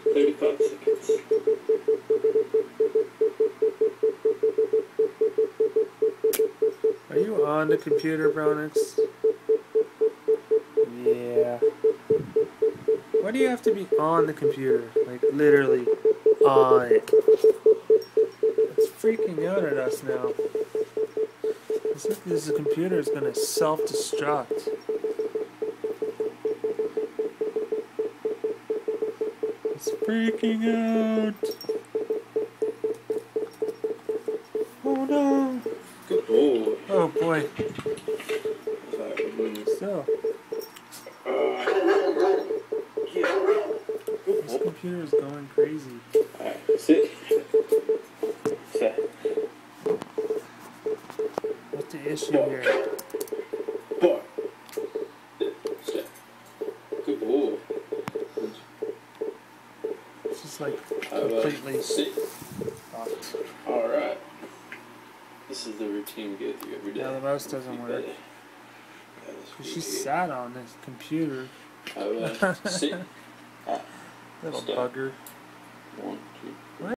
35 seconds. Are you on the computer, Bronyx? Yeah. Why do you have to be on the computer? Like, literally on it. It's freaking out at us now. It's like this computer is going to self-destruct. It's freaking out. Oh no. Good ball. Oh boy. So. This computer is going crazy. Alright, sit. Set. What's the issue here? Bar. Set. Good ball. It's just like completely sit. fucked. Alright. This is the routine we go through every day. Yeah, the mouse doesn't work. She sat on this computer. Sit. Little bugger. 1, 2.